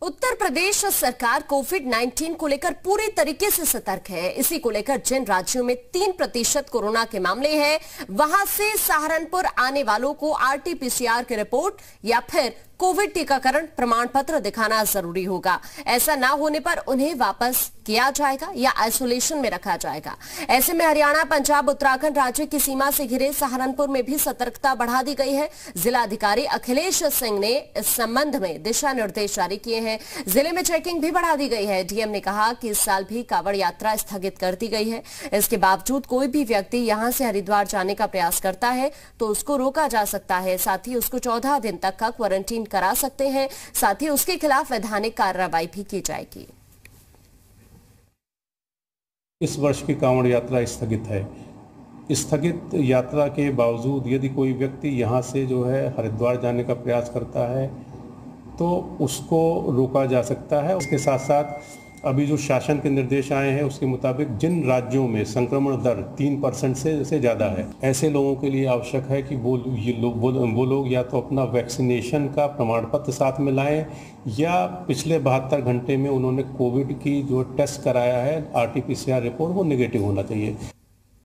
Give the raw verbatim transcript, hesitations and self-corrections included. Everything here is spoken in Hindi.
उत्तर प्रदेश सरकार कोविड उन्नीस को लेकर पूरी तरीके से सतर्क है। इसी को लेकर जिन राज्यों में तीन प्रतिशत कोरोना के मामले हैं, वहां से सहारनपुर आने वालों को आरटीपीसीआर की रिपोर्ट या फिर कोविड टीकाकरण प्रमाण पत्र दिखाना जरूरी होगा। ऐसा ना होने पर उन्हें वापस किया जाएगा या आइसोलेशन में रखा जाएगा। ऐसे में हरियाणा, पंजाब, उत्तराखंड राज्य की सीमा से घिरे सहारनपुर में भी सतर्कता बढ़ा दी गई है। जिलाधिकारी अखिलेश सिंह ने इस संबंध में दिशा निर्देश जारी किए हैं। जिले में चेकिंग भी बढ़ा दी गई है। डीएम ने कहा कि इस साल भी कांवड़ यात्रा स्थगित कर दी गई है। इसके बावजूद कोई भी व्यक्ति यहां से हरिद्वार जाने का प्रयास करता है तो उसको रोका जा सकता है। साथ ही उसको चौदह दिन तक का क्वारंटीन करा सकते हैं। साथ ही उसके खिलाफ वैधानिक कार्रवाई भी की जाएगी। इस वर्ष की कांवड़ यात्रा स्थगित है। स्थगित यात्रा के बावजूद यदि कोई व्यक्ति यहाँ से जो है हरिद्वार जाने का प्रयास करता है तो उसको रोका जा सकता है। उसके साथ साथ अभी जो शासन के निर्देश आए हैं उसके मुताबिक जिन राज्यों में संक्रमण दर तीन परसेंट से से ज़्यादा है, ऐसे लोगों के लिए आवश्यक है कि वो ये लोग वो, वो लोग या तो अपना वैक्सीनेशन का प्रमाण पत्र साथ में लाएं या पिछले बहत्तर घंटे में उन्होंने कोविड की जो टेस्ट कराया है आरटीपीसीआर रिपोर्ट वो नेगेटिव होना चाहिए।